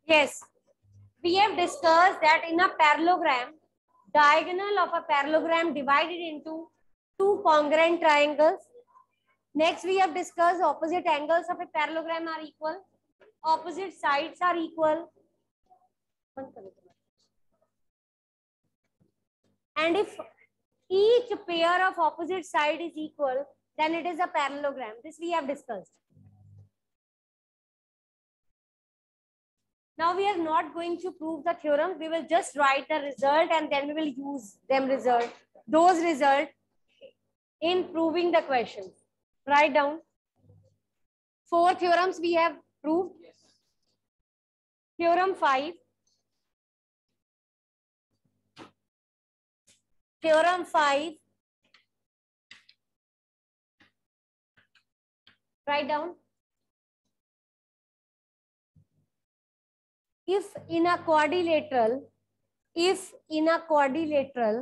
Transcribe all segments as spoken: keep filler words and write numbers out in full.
Yes, we have discussed that in a parallelogram, diagonal of a parallelogram divided into two congruent triangles. Next, we have discussed opposite angles of a parallelogram are equal, opposite sides are equal, and if each pair of opposite side is equal, then it is a parallelogram. This we have discussed. Now we are not going to prove the theorem. We will just write the result and then we will use them result, those results in proving the questions. Write down. Four theorems we have proved. Theorem five. Theorem five. Write down. If in a quadrilateral, if in a quadrilateral,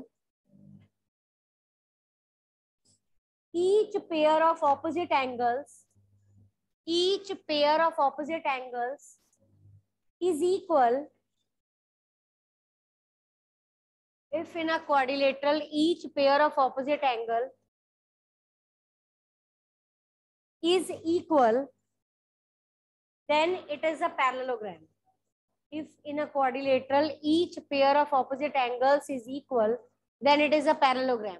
each pair of opposite angles, each pair of opposite angles is equal, if in a quadrilateral, each pair of opposite angle is equal, then it is a parallelogram. If in a quadrilateral, each pair of opposite angles is equal, then it is a parallelogram.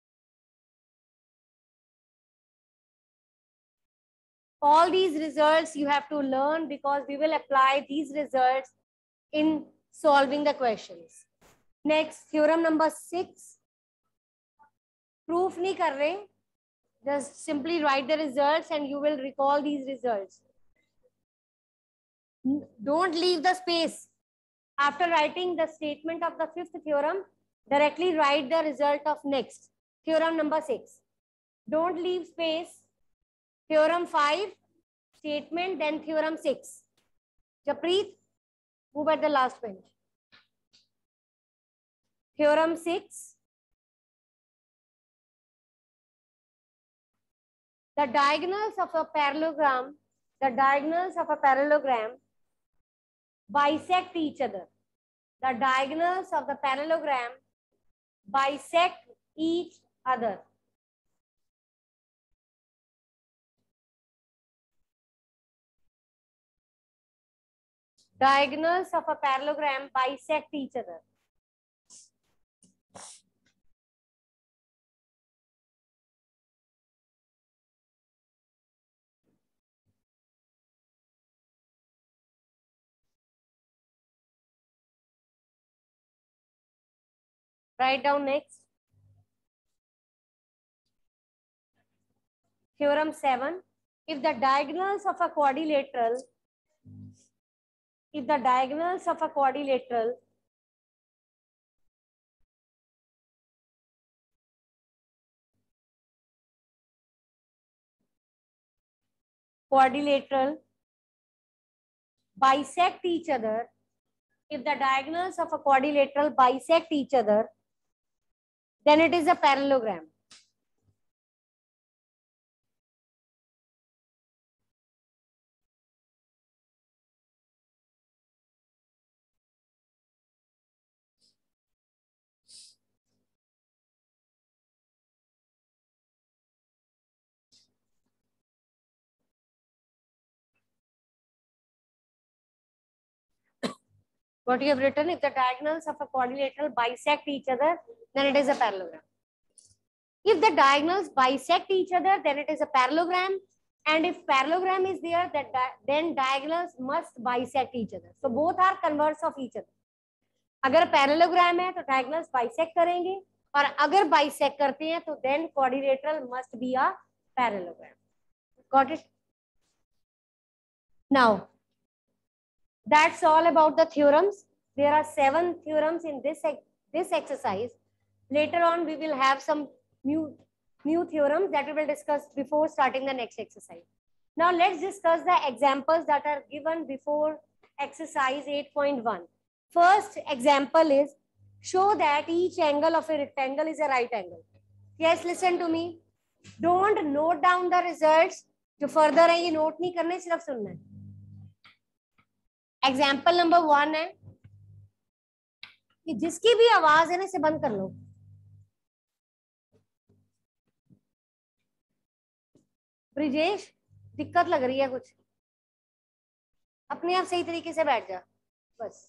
All these results you have to learn because we will apply these results in solving the questions. Next, theorem number six. Proof nahi kar rahe. Just simply write the results and you will recall these results. Don't leave the space. After writing the statement of the fifth theorem, directly write the result of next. Theorem number six. Don't leave space. Theorem five, statement, then theorem six. Japreet, move at the last bench. Theorem six. The diagonals of a parallelogram, the diagonals of a parallelogram bisect each other. The diagonals of the parallelogram bisect each other. Diagonals of a parallelogram bisect each other. Write down next. Theorem seven. If the diagonals of a quadrilateral, if the diagonals of a quadrilateral quadrilateral bisect each other, if the diagonals of a quadrilateral bisect each other, then it is a parallelogram. What you have written, if the diagonals of a quadrilateral bisect each other, then it is a parallelogram. If the diagonals bisect each other, then it is a parallelogram. And if parallelogram is there, that di then diagonals must bisect each other. So both are converse of each other. अगर parallelogram है तो diagonals bisect करेंगे और अगर bisect करते हैं तो then quadrilateral must be a parallelogram. Got it? Now, that's all about the theorems. There are seven theorems in this this exercise. Later on, we will have some new new theorems that we will discuss before starting the next exercise. Now, let's discuss the examples that are given before exercise eight point one. First example is show that each angle of a rectangle is a right angle. Yes, listen to me. Don't note down the results. जो further है ये note नहीं करने, सिर्फ सुनना है. Example number one है कि जिसकी भी आवाज है ना इसे बंद कर लो। ब्रिजेश दिक्कत लग रही है कुछ, अपने आप सही तरीके से बैठ जा बस।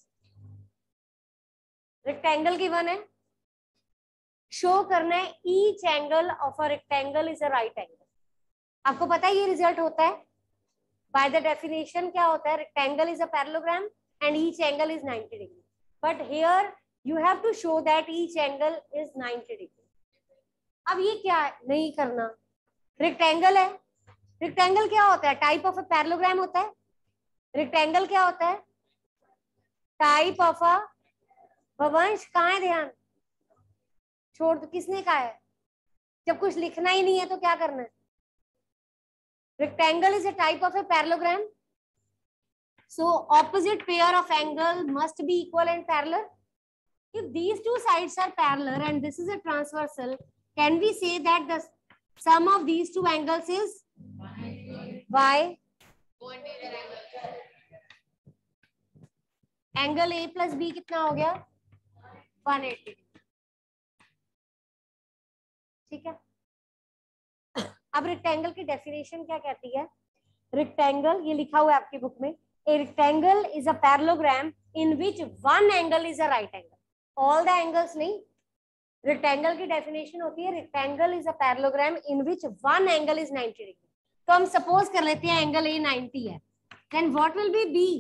रेक्टेंगल की वन है, शो करना है each angle of a rectangle is a right angle. आपको पता है ये रिजल्ट होता है बाय द डेफिनेशन। क्या होता है? Rectangle is a parallelogram and each angle is ninety degree, but here you have to show that each angle is ninety degree. अब ये क्या है? नहीं करना, रेक्टेंगल है। रेक्टेंगल क्या होता है? टाइप ऑफ अ पैरेललोग्राम होता है। रेक्टेंगल क्या होता है? टाइप ऑफ अ, वंश कहाँ है? ध्यान छोड़ दो, किसने कहा है? जब कुछ लिखना ही नहीं है तो क्या करना है? Rectangle is a type of a parallelogram. So opposite pair of angle must be equal and parallel. If these two sides are parallel and this is a transversal, can we say that the sum of these two angles is y? Angle A plus B कितना हो गया? one eighty. ठीक है। अब rectangle की definition क्या कहती है? रेक्टेंगल, ये लिखा हुआ है आपकी बुक में, a rectangle is a parallelogram in which one angle is a right angle. All the angles नहीं। रेक्टेंगल की डेफिनेशन होती है rectangle is a parallelogram in which one angle is ninety degree. तो हम सपोज कर लेते हैं एंगल ए नाइंटी है, then what will be b?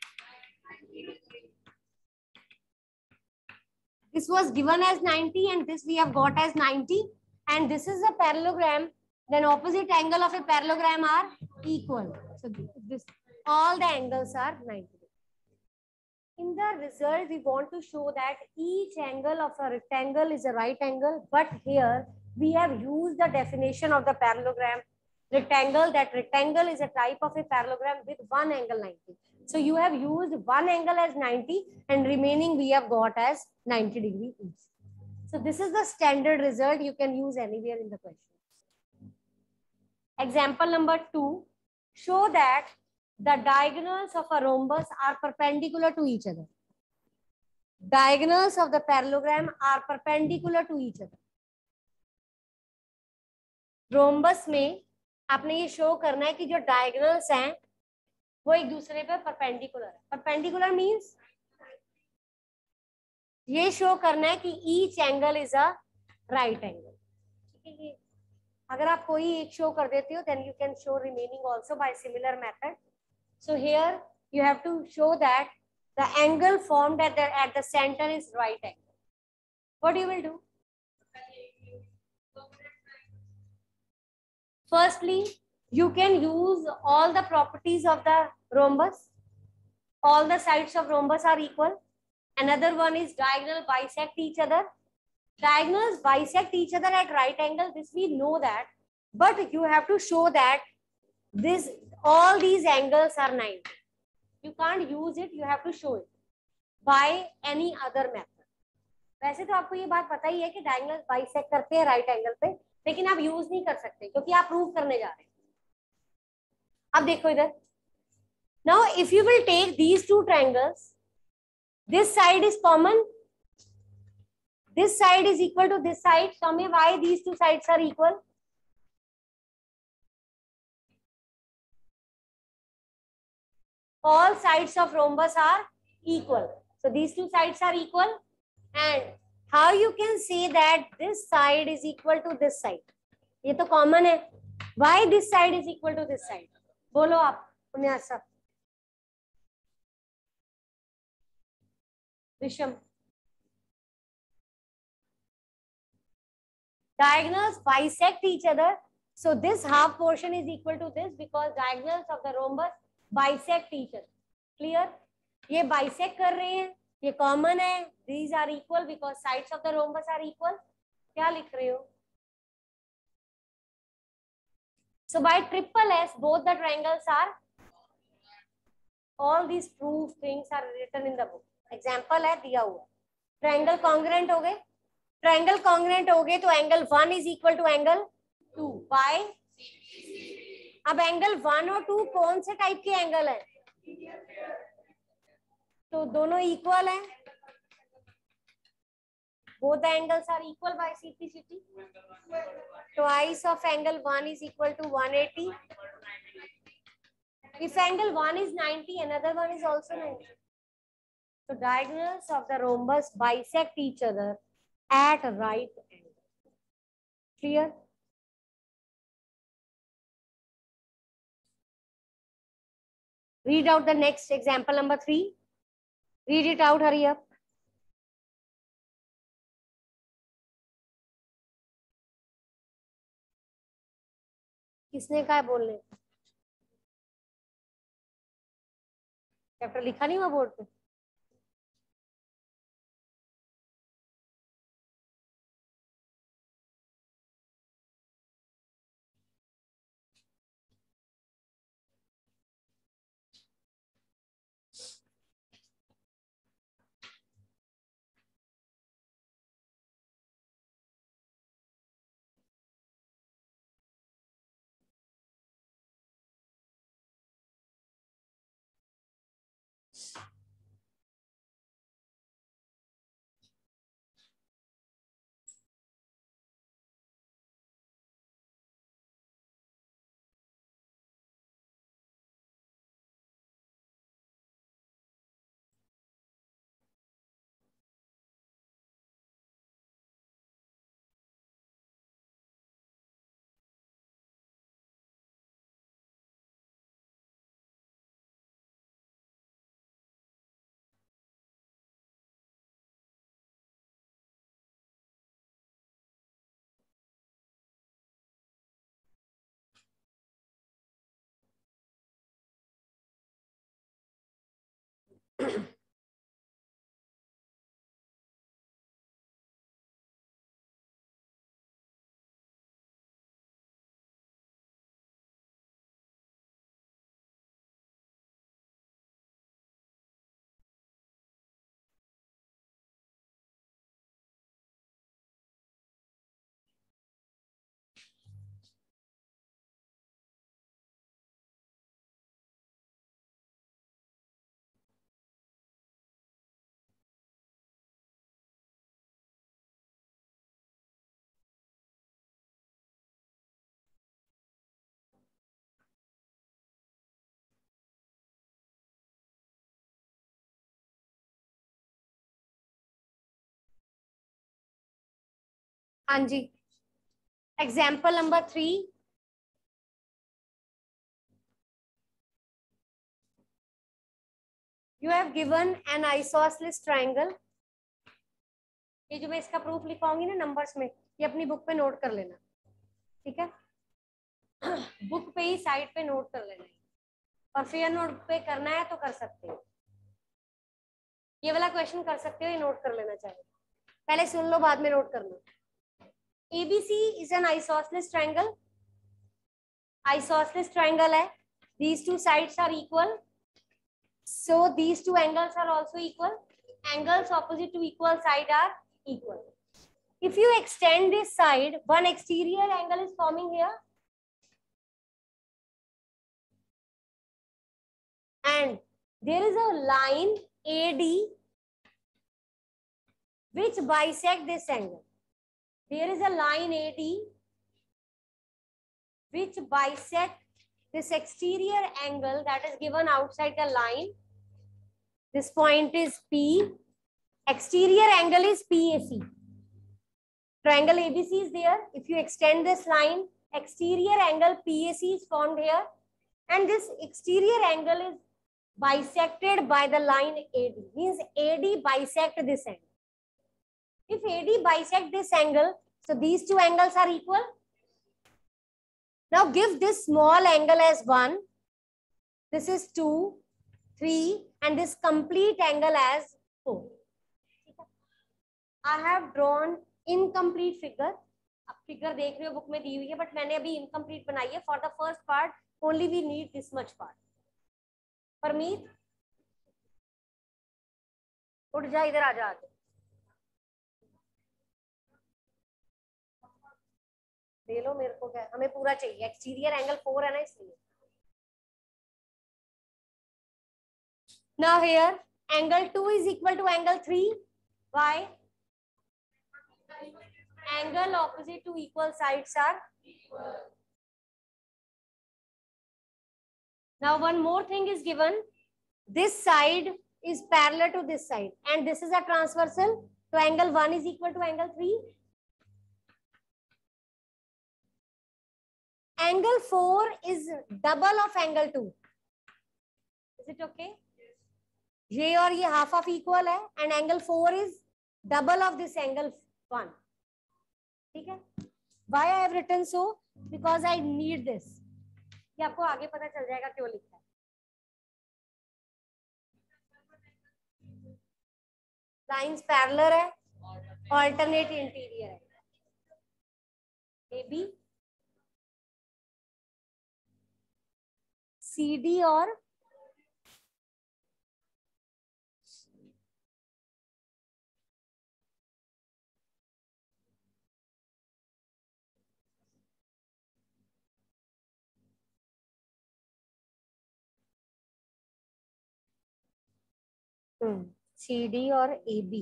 This was given as ninety and this we have got as ninety, and this is a parallelogram, then opposite angle of a parallelogram are equal. So this all the angles are ninety. In the result, we want to show that each angle of a rectangle is a right angle, but here we have used the definition of the parallelogram rectangle, that rectangle is a type of a parallelogram with one angle ninety. So you have used one angle as ninety and remaining we have got as ninety degree each. So this is the standard result you can use anywhere in the question. Example number two, show that the diagonals of a rhombus are perpendicular to each other. Diagonals of the parallelogram are perpendicular to each other. Rhombus में आपने ये show करना है कि जो diagonals हैं वो एक दूसरे पे परपेंडिकुलर है। परपेंडिकुलर मींस ये शो करना है कि each angle is a right angle. ठीक है, अगर आप कोई एक शो कर देते हो then you can show remaining also by similar method. So here you have to show that the angle formed at the at the centre is right angle. What you will do? Firstly, you can use all the properties of the rhombus. All the sides of rhombus are equal. Another one is diagonal bisect each other. Diagonals bisect each other at right angle. This we know that, but you have to show that this all these angles are ninety. You can't use it. You have to show it by any other method. वैसे तो आपको ये बात पता ही है कि diagonals bisect करते हैं right angle पे, लेकिन आप यूज नहीं कर सकते क्योंकि आप प्रूव करने जा रहे हैं। अब देखो इधर, now if you will take these two triangles, this side is common, this side is equal to this side. Tell me why these two sides are equal? All sides of rhombus are equal, so these two sides are equal. And how you can say that this side is equal to this side? ये तो common है. Why this side is equal to this side? बोलो आप पुण्यासा विषम. Diagonals bisect each other, so this half portion is equal to this because diagonals of the rhombus bisect each other. Clear? ये bisect कर रहे हैं, ये common है. These are equal because sides of the rhombus are equal. क्या लिख रहे हो? So by triple S, both the triangles are. All these proof things are written in the book. Example है दिया हुआ. Triangle congruent हो गए. Triangle congruent हो गए तो angle one is equal to angle two. Why? अब angle one और two कौन से टाइप के एंगल है? तो दोनों इक्वल है, both the angles are equal by C P C T. Twice of angle one is equal to one eighty. If angle one is ninety, another one is also ninety. So diagonals of the rhombus bisect each other at right angle. Clear? Read out the next example number three. Read it out, hurry up. किसने कहा बोलने? Chapter लिखा नहीं हुआ board पे? हाँ जी, example number three. You have given an isosceles triangle. ये जो मैं इसका प्रूफ लिखवाऊंगी ना नंबर्स में, ये अपनी बुक पे नोट कर लेना, ठीक है? बुक पे ही साइड पे नोट कर लेना है, और फिर नोट पे करना है तो कर सकते हो. ये वाला क्वेश्चन कर सकते हो, ये नोट कर लेना चाहिए. पहले सुन लो, बाद में नोट करना. A B C is an isosceles triangle. Isosceles triangle है. These two sides are equal. So these two angles are also equal. Angles opposite to equal side are equal. If you extend this side, one exterior angle is forming here. And there is a line A D which bisect this angle. There is a line A D which bisect this exterior angle that is given outside the line. This point is P. Exterior angle is P A C. Triangle A B C is there. If you extend this line, exterior angle P A C is formed here. And this exterior angle is bisected by the line A D. Means A D bisect this angle. If A D bisect this angle, so these two angles are equal. Now give this small angle as one. This is two, three, and this complete angle as four. I have drawn incomplete figure. अब figure देख रहे हो book में दी हुई है, but मैंने अभी incomplete बनाई है. For the first part only we need this much part. Parmeet उठ जा, इधर आ जा. ले लो, मेरे को क्या, हमें पूरा चाहिए. एक्सटीरियर एंगल फोर है ना, इसलिए. Now here Angle two is equal to angle three. Why? Angle opposite to equal sides are equal. Now one more thing is given. This side is parallel to this side and this is a transversal. So angle one is equal to angle three. Angle four is double of angle two. Is it okay? ये और ये half of equal है and angle four is double of this angle one. ठीक है? Why I have written so? Because I need this. ये आपको आगे पता चल जाएगा क्यों लिखा है. Lines parallel है, alternate interior है. A B, C D और सी डी और ए बी.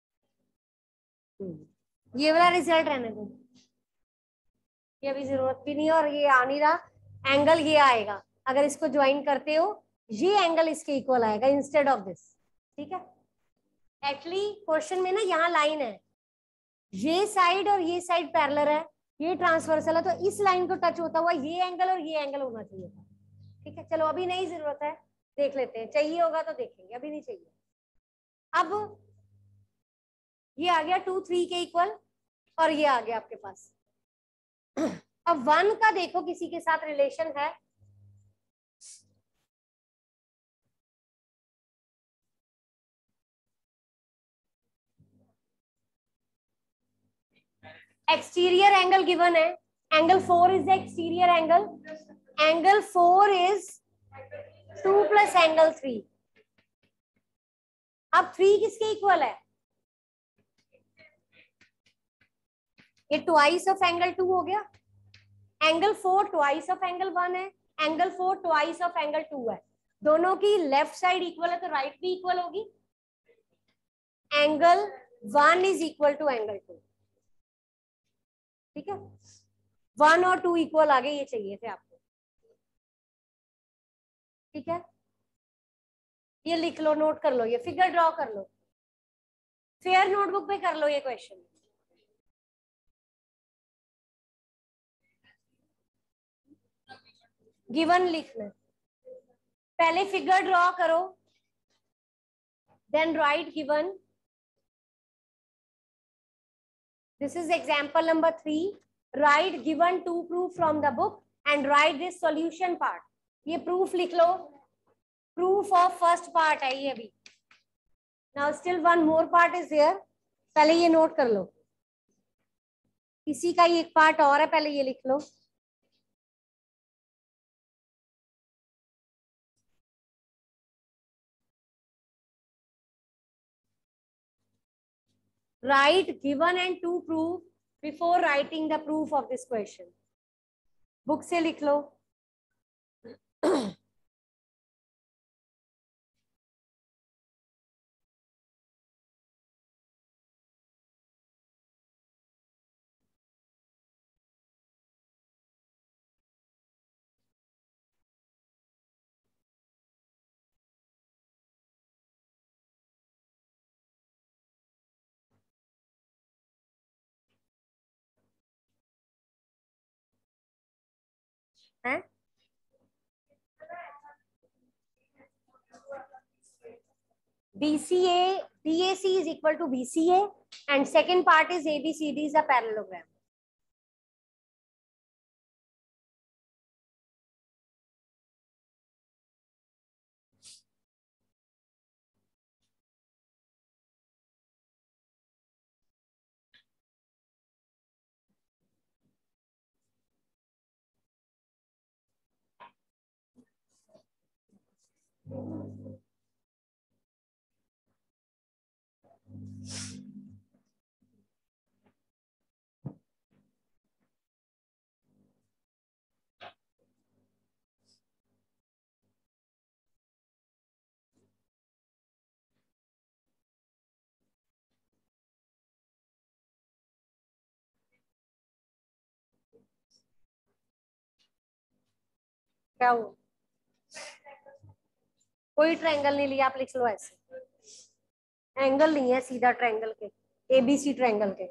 ये वाला रिजल्ट रहने दो, ये अभी जरूरत भी नहीं है और ये आ नहीं रहा. एंगल ये आएगा अगर इसको ज्वाइन करते हो, ये एंगल इसके इक्वल आएगा इंस्टेड ऑफ दिस. ठीक है? एक्चुअली क्वेश्चन में ना यहाँ लाइन है, ये साइड और ये साइड पैरेलल है, ये ट्रांसवर्सल है, तो इस लाइन को टच होता हुआ ये एंगल और ये एंगल होना चाहिए था. ठीक है? चलो अभी नहीं जरूरत है, देख लेते हैं. चाहिए होगा तो देखेंगे, अभी नहीं चाहिए. अब ये आ गया टू थ्री के इक्वल और ये आ गया आपके पास. अब वन का देखो किसी के साथ रिलेशन है. एक्सटीरियर एंगल गिवन है. Angle four is the exterior angle. Angle four is two plus angle three. अब थ्री किसके इक्वल है? ये ट्वाइस ऑफ एंगल टू हो गया. Angle four twice of angle one है, angle four twice of angle two है. दोनों की लेफ्ट साइड इक्वल है तो राइट भी इक्वल होगी. Angle one is equal to angle two. ठीक है? वन और टू इक्वल आगे ये चाहिए थे आपको. ठीक है? ये लिख लो, नोट कर लो, ये फिगर ड्रॉ कर लो, फेयर नोटबुक पे कर लो ये क्वेश्चन. गिवन लिखना, पहले फिगर ड्रॉ करो, then write given. This is example number three. Write given to proof from the book and write this solution part. ये प्रूफ लिख लो, प्रूफ ऑफ फर्स्ट पार्ट है ये अभी. Now still one more part is there, पहले ये note कर लो. इसी का ही एक पार्ट और है, पहले ये लिख लो. Write given and to prove before writing the proof of this question. Book से लिख लो. है? B C A, B A C is equal to B C A and second part is A B C D is a parallelogram. क्या हुआ? कोई triangle नहीं लिया, आप लिख लो ऐसे, एंगल नहीं है सीधा ट्रायंगल के, एबीसी ट्रायंगल के।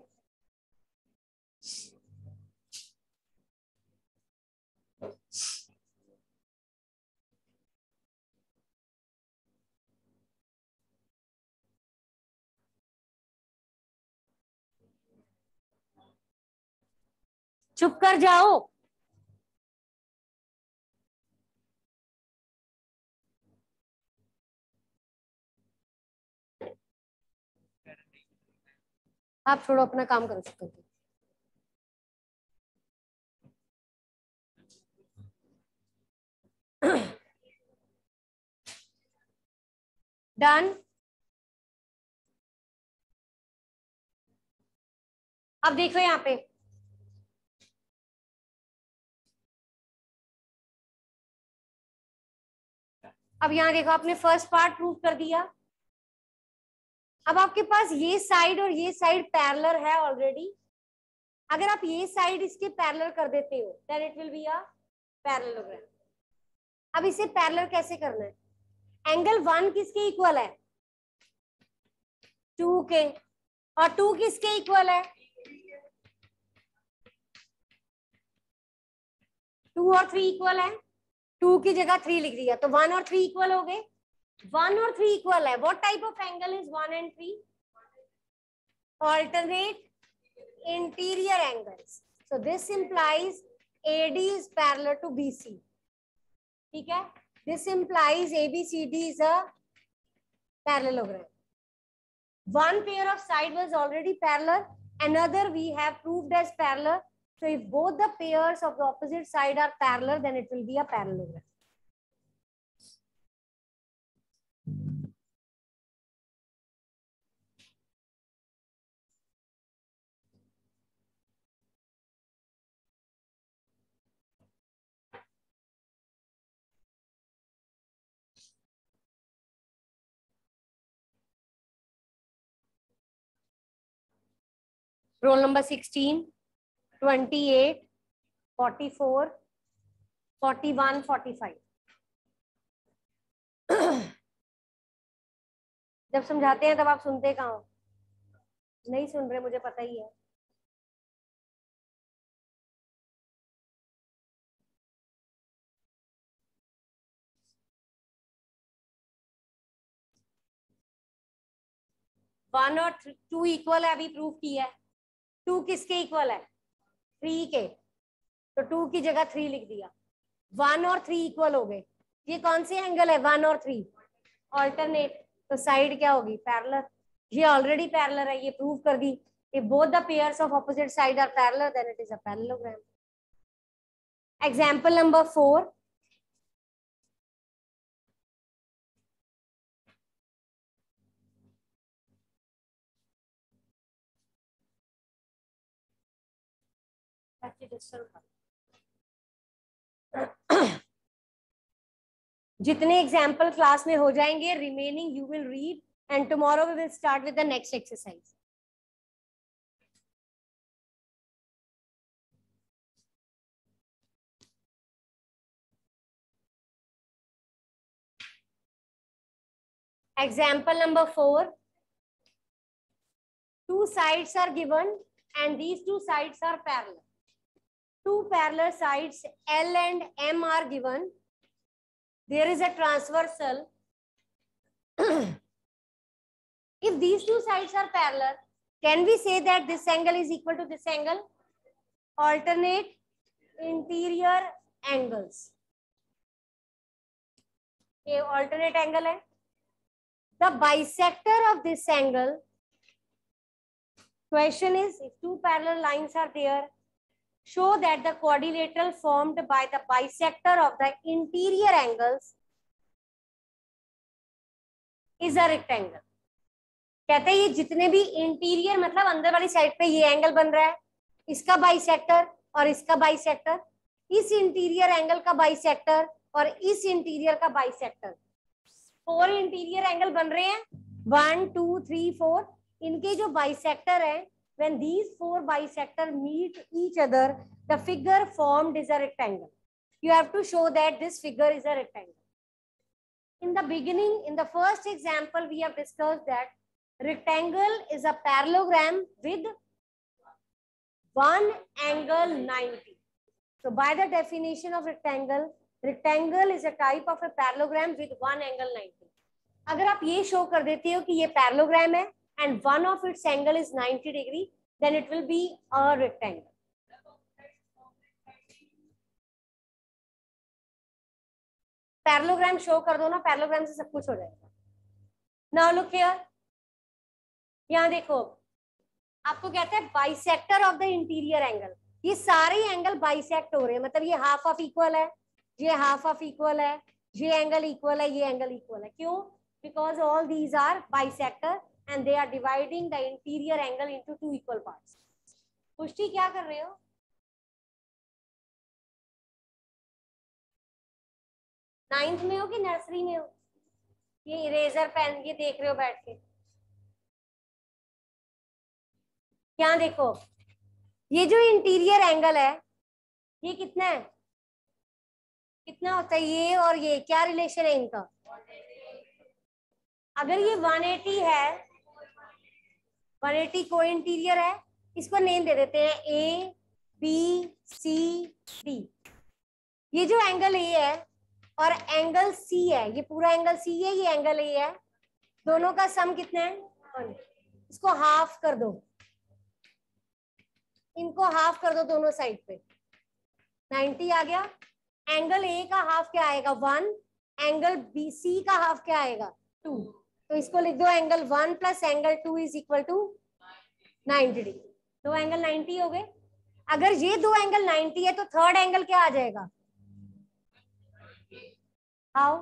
चुप कर जाओ। आप छोड़ो, अपना काम करो सकते। डन। अब देखो यहाँ पे, अब यहाँ देखो, आपने फर्स्ट पार्ट प्रूव कर दिया। अब आपके पास ये साइड और ये साइड पैरेलल है ऑलरेडी। अगर आप ये साइड इसके पैरेलल कर देते हो then it will be a parallelogram. अब इसे पैरेलल कैसे करना है? एंगल वन किसके इक्वल है? टू के। और टू किसके इक्वल है? टू और थ्री इक्वल है। टू की जगह थ्री लिख दिया तो वन और थ्री इक्वल हो गए। वन और थ्री इक्वल है। What type of angle is one and three? Alternate interior angles. So this implies A D is parallel to B C. ठीक है? This implies A B C D is a parallelogram. One pair of side was already parallel. Another we have proved as parallel. So if both the pairs of the opposite side are parallel, then it will be a parallelogram. Roll number sixteen, twenty-eight, forty-four, forty-one, forty-five. जब समझाते हैं तब आप सुनते कहाँ हो? नहीं सुन रहे, मुझे पता ही है। वन और टू इक्वल है, अभी प्रूव किया है। टू किसके इक्वल है? थ्री के। तो टू की जगह थ्री लिख दिया। वन और थ्री इक्वल हो गए। ये कौन सी एंगल है? वन और थ्री ऑल्टरनेट। तो साइड क्या होगी? पैरेलल। ये ऑलरेडी पैरेलल है, ये प्रूव कर दी। If both the pairs of opposite side are parallel, then it is a parallelogram. Example number four. जितने एग्जाम्पल क्लास में हो जाएंगे, remaining you will read and tomorrow we will start with the next exercise. Example number four. Two sides are given and these two sides are parallel. Two parallel sides L and M are given. There is a transversal. If these two sides are parallel, can we say that this angle is equal to this angle? Alternate interior angles. ये alternate angle है. The bisector of this angle, question is, if two parallel lines are there, show that the quadrilateral formed by the bisector of the interior angles is a rectangle. कहते हैं ये जितने भी interior मतलब अंदर वाली side पे ये एंगल बन रहा है, इसका बाइसेक्टर और इसका बाइसेक्टर, इस इंटीरियर एंगल का बाइसेक्टर और इस इंटीरियर का बाइसेक्टर, फोर इंटीरियर एंगल बन रहे हैं, वन टू थ्री फोर. इनके जो बाइसेक्टर है, when these four bisector meet each other, the figure formed is a rectangle. you have to show that this figure is a rectangle. In the beginning, in the first example, we have discussed that rectangle is a parallelogram with one angle ninety. So by the definition of rectangle, rectangle is a type of a parallelogram with one angle ninety. अगर आप ये show कर देते हो कि ये parallelogram है and one of its angle is ninety degree, then it will be a rectangle. Parallelogram show कर दो ना, पैरेललोग्राम से सब कुछ हो जाएगा. Now look here. यहाँ देखो, आपको कहता है bisector of the interior angle. ये सारे एंगल बाइसेक्ट हो रहे हैं, मतलब ये हाफ ऑफ इक्वल है, ये हाफ ऑफ इक्वल है, ये एंगल इक्वल है, ये एंगल इक्वल है. क्यों? Because all these are bisector and they are dividing the interior angle into two equal parts. पुष्टि क्या कर रहे हो? नाइन्थ में हो कि नर्सरी में हो? ये इरेजर पेन ये देख रहे हो बैठ के? क्या देखो, ये जो इंटीरियर एंगल है ये कितना है, कितना होता है ये और ये, क्या रिलेशन है इनका? अगर ये one eighty है, one eighty को इंटीरियर है, इसको नेम दे देते हैं ए बी सी डी. ये जो एंगल ए है और एंगल सी है, ये पूरा एंगल सी है, ये एंगल ए है, दोनों का सम कितना है? वन. इसको हाफ कर दो, इनको हाफ कर दो दोनों साइड पे, ninety आ गया. एंगल ए का हाफ क्या आएगा? वन. एंगल बी सी का हाफ क्या आएगा? टू. तो इसको लिख दो angle one plus angle two is equal to ninety degree. दो एंगल ninety हो गए. अगर ये दो एंगल ninety है तो थर्ड एंगल क्या आ जाएगा? हाउ?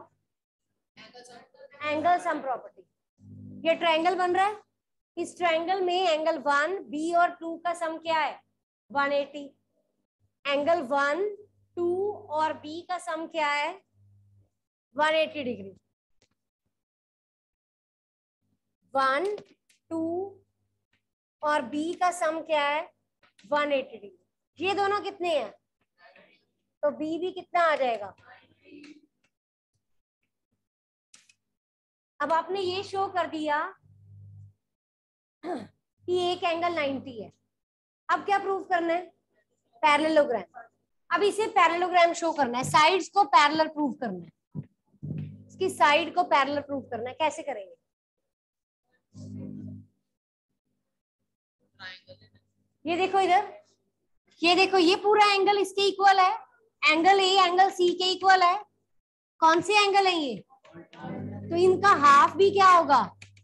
Angle sum property. ये ट्रायंगल बन रहा है, इस ट्रायंगल में एंगल वन बी और टू का सम क्या है? one eighty. Angle one two और बी का सम क्या है? one eighty degree. One two और बी का सम क्या है? one eighty degree. ये दोनों कितने हैं? तो बी भी कितना आ जाएगा? अब आपने ये शो कर दिया कि एक एंगल ninety है. अब क्या प्रूव करना है? पैरेललोग्राम. अब इसे पैरेललोग्राम शो करना है, साइड्स को पैरेलल प्रूव करना है, इसकी साइड को पैरेलल प्रूव करना है. कैसे करेंगे? ये देखो इधर, ये देखो, ये पूरा एंगल इसके इक्वल है, एंगल ए एंगल सी के इक्वल है. कौन से एंगल है ये? तो इनका हाफ भी क्या होगा?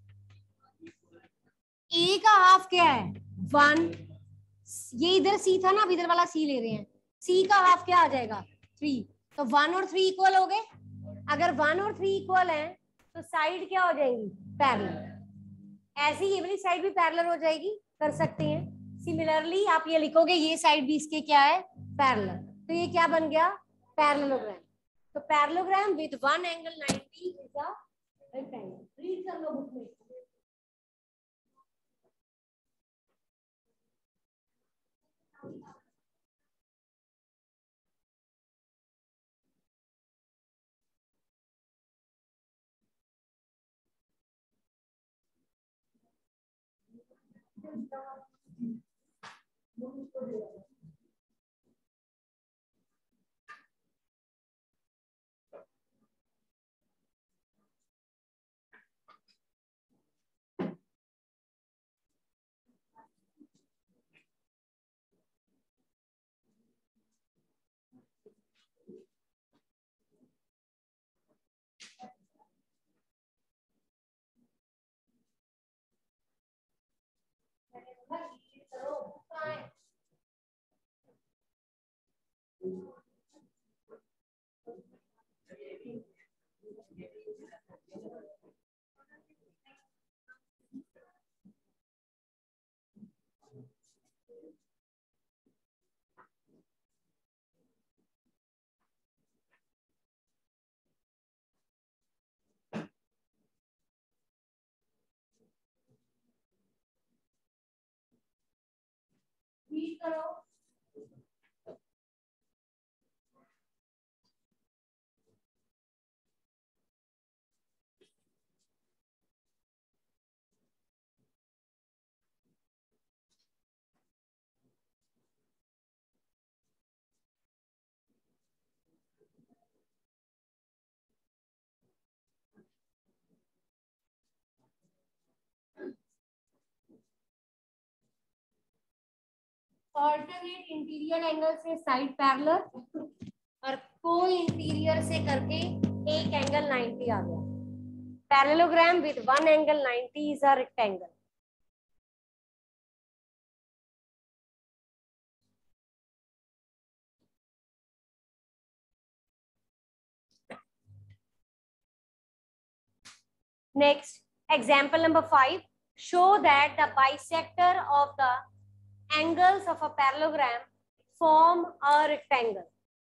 ए का हाफ क्या है? वन. ये इधर सी था ना, अब इधर वाला सी ले रहे हैं. सी का हाफ क्या आ जाएगा? थ्री. तो वन और थ्री इक्वल हो गए. अगर वन और थ्री इक्वल हैं तो साइड क्या हो जाएंगी? पैरेलल. ऐसे ये वाली साइड भी पैरेलल हो जाएगी, कर सकते हैं. सिमिलरली आप ये लिखोगे ये साइड भी इसके क्या है? पैरेलल. तो ये क्या बन गया? पैरेललोग्राम. तो parallelogram with one angle ninety is a rectangle. Read कर लो बुक में. रीड करो. ऑल्टरनेट इंटीरियर एंगल से साइड पैरेलल और को इंटीरियर से करके एक एंगल नाइंटी आ गया. Parallelogram with one angle ninety is a rectangle. Next, example number five. Show that the bisector of the angles of a parallelogram form a rectangle.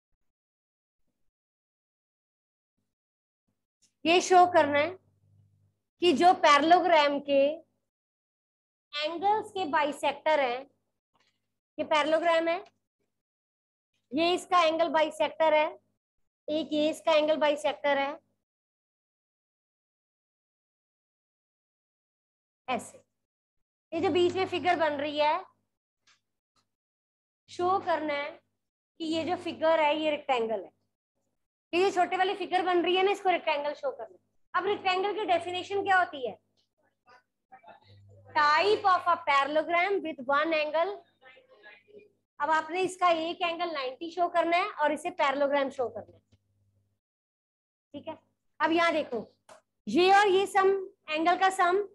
ये show करना है कि जो पैरेललोग्राम के एंगल्स के बाइसेक्टर हैं, ये पैरेललोग्राम है, ये इसका एंगल बाइसेक्टर है, एक ये इसका एंगल बाइसेक्टर है, ऐसे. ये जो बीच में फिगर बन रही है, शो करना है कि ये जो फिगर है ये रेक्टेंगल है. ये छोटे वाली फिगर बन रही है ना, इसको रेक्टेंगल शो करना है. अब रेक्टेंगल की डेफिनेशन क्या होती है? Type of a parallelogram with one angle. अब आपने इसका एक एंगल नाइंटी शो करना है और इसे पैरेललोग्राम शो करना है. ठीक है. अब यहां देखो, ये और ये सम, एंगल का सम,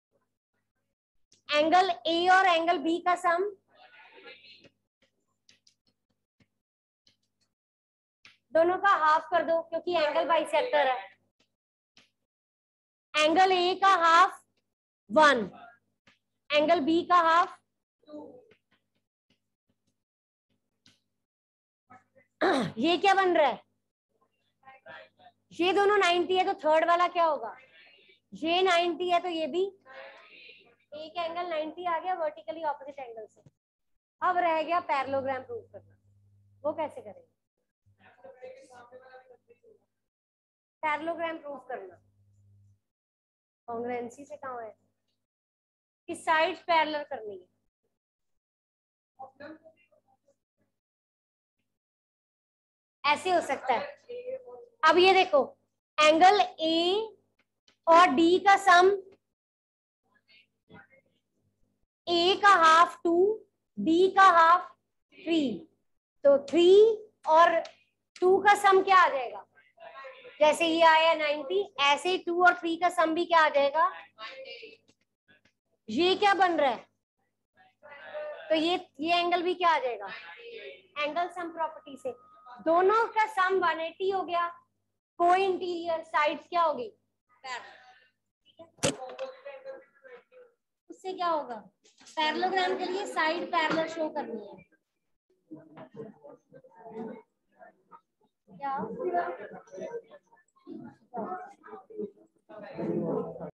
एंगल ए और एंगल बी का सम, दोनों का हाफ कर दो क्योंकि एंगल बाइसेक्टर है. एंगल ए का हाफ वन, एंगल बी का हाफ ये क्या बन रहा है? ये दोनों नाइंटी है तो थर्ड वाला क्या होगा? ये नाइंटी है तो ये भी, एक एंगल नाइंटी आ गया वर्टिकली ऑपोजिट एंगल से. अब रह गया पैरेललोग्राम प्रूव करना. वो कैसे करेंगे? पैरेललोग्राम प्रूव करना कांग्रुएंसी से कहां है कि साइड्स पैरेलल करनी है. ऐसे हो सकता है. अब ये देखो, एंगल ए और डी का सम, ए का हाफ टू, डी का हाफ थ्री, तो थ्री और टू का सम क्या आ जाएगा? जैसे ये आया नाइंटी, ऐसे ही टू और थ्री का सम भी क्या आ जाएगा? ये क्या बन रहा है? तो ये ये एंगल भी क्या आ जाएगा? एंगल सम प्रॉपर्टी से दोनों का सम वन एटी हो गया. को इंटीरियर साइड्स क्या होगी? उससे क्या होगा? पैरेललोग्राम के लिए साइड पैरेलल शो करनी है. क्या